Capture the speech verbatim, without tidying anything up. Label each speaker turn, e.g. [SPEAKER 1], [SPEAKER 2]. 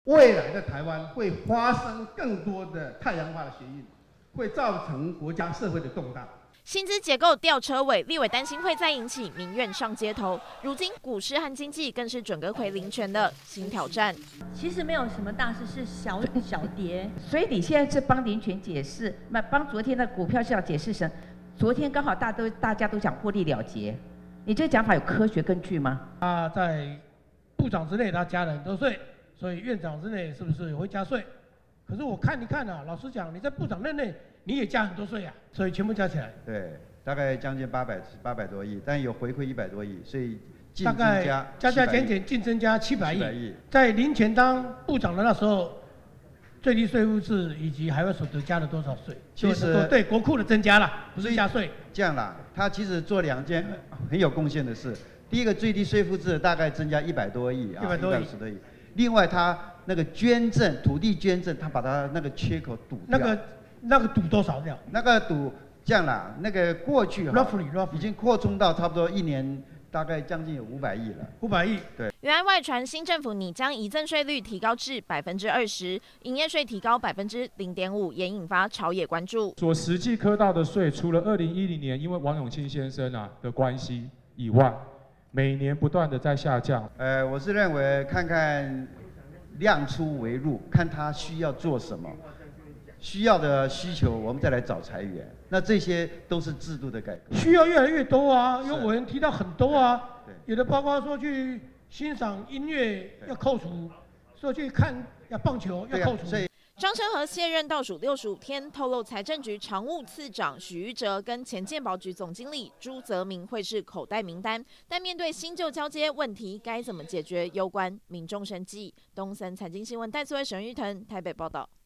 [SPEAKER 1] 未来的台湾会发生更多的太阳花的协议，会造成国家社会的动荡。
[SPEAKER 2] 薪资结构吊车尾，立委担心会再引起民怨上街头。如今股市和经济更是准阁揆林权的新挑战。
[SPEAKER 3] 其实没有什么大事，是小小跌。
[SPEAKER 4] 所以你现在是帮林权解释，那帮昨天的股票市场解释成，昨天刚好大都大家都讲获利了结，你这个讲法有科学根据吗？
[SPEAKER 5] 他在部长之内他加了很多税，所以院长之内是不是也会加税？可是我看一看啊，老实讲，你在部长任内。 你也加很多税啊，所以全部加起来，
[SPEAKER 6] 对，大概将近八百八百多亿，但有回馈一百多亿，所以净增
[SPEAKER 5] 加加加减减净增加七百亿。在林权当部长的那时候，最低税负制以及海外所得加了多少税？
[SPEAKER 6] 其实
[SPEAKER 5] 对国库的增加了，不是加税。
[SPEAKER 6] 这样啦，他其实做两件很有贡献的事。第一个最低税负制大概增加一百多亿啊，
[SPEAKER 5] 一百多亿。
[SPEAKER 6] 另外他那个捐赠土地捐赠，他把他那个缺口堵掉。
[SPEAKER 5] 那个。 那个赌多少掉？
[SPEAKER 6] 那个赌这样啦，那个过去哈，已经扩充到差不多一年，大概将近有五百亿了。
[SPEAKER 5] 五百亿，
[SPEAKER 6] 对。
[SPEAKER 2] 原来外传新政府拟将遗赠税率提高至百分之二十，营业税提高百分之零点五，也引发朝野关注。
[SPEAKER 7] 所实际科到的税，除了二零一零年因为王永庆先生啊的关系以外，每年不断的在下降。
[SPEAKER 6] 呃，我是认为看看量出为入，看他需要做什么。 需要的需求，我们再来找裁员。那这些都是制度的改革。
[SPEAKER 5] 需要越来越多啊，有委员提到很多啊。有的包括说去欣赏音乐要扣除，说去看要棒球要扣除。
[SPEAKER 2] 张成和卸任倒数六十五天，透露财政局常务次长许玉哲跟前健保局总经理朱泽明会是口袋名单，但面对新旧交接问题，该怎么解决，攸关民众生计。东森财经新闻戴思维、沈玉腾台北报道。